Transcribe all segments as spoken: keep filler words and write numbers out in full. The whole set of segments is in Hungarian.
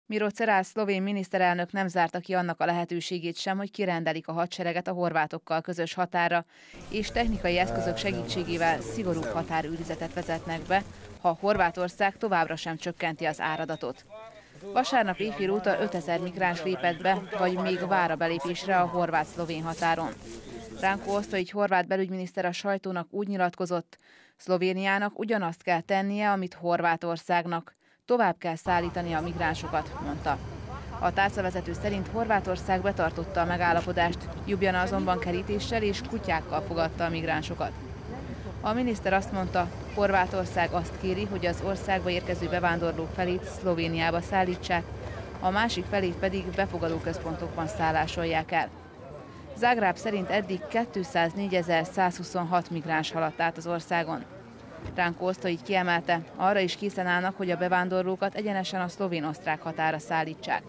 Miro Cerász szlovén miniszterelnök nem zárta ki annak a lehetőségét sem, hogy kirendelik a hadsereget a horvátokkal közös határra, és technikai eszközök segítségével szigorúbb határőrizetet vezetnek be, ha Horvátország továbbra sem csökkenti az áradatot. Vasárnap éjfél óta ötezer migráns lépett be, vagy még vár a belépésre a horvát-szlovén határon. Ranko Ostojić horvát belügyminiszter a sajtónak úgy nyilatkozott, Szlovéniának ugyanazt kell tennie, amit Horvátországnak. Tovább kell szállítani a migránsokat, mondta. A tárcavezető szerint Horvátország betartotta a megállapodást, Ljubljana azonban kerítéssel és kutyákkal fogadta a migránsokat. A miniszter azt mondta, Horvátország azt kéri, hogy az országba érkező bevándorlók felét Szlovéniába szállítsák, a másik felét pedig befogadó központokban szállásolják el. Zágráb szerint eddig kétszáznégyezer-százhuszonhat migráns haladt át az országon. Ranko Ostojić kiemelte, arra is készen állnak, hogy a bevándorlókat egyenesen a szlovén-osztrák határa szállítsák.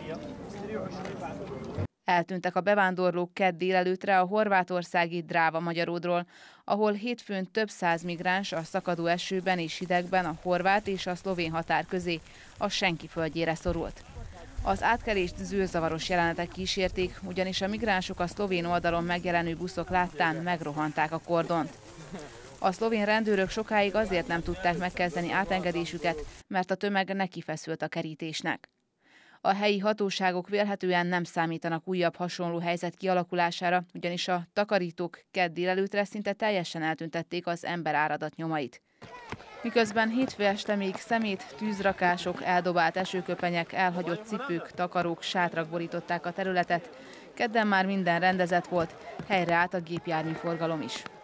Eltűntek a bevándorlók kedd délelőttre a horvátországi Dráva-Magyaródról, ahol hétfőn több száz migráns a szakadó esőben és hidegben a horvát és a szlovén határ közé a senki földjére szorult. Az átkelést zűrzavaros jelenetek kísérték, ugyanis a migránsok a szlovén oldalon megjelenő buszok láttán megrohanták a kordont. A szlovén rendőrök sokáig azért nem tudták megkezdeni átengedésüket, mert a tömeg nekifeszült a kerítésnek. A helyi hatóságok vélhetően nem számítanak újabb hasonló helyzet kialakulására, ugyanis a takarítók kedd délelőtre szinte teljesen eltüntették az emberáradat nyomait. Miközben hétfő este még szemét, tűzrakások, eldobált esőköpenyek, elhagyott cipők, takarók, sátrak borították a területet, kedden már minden rendezett volt, helyreállt a gépjárműforgalom is.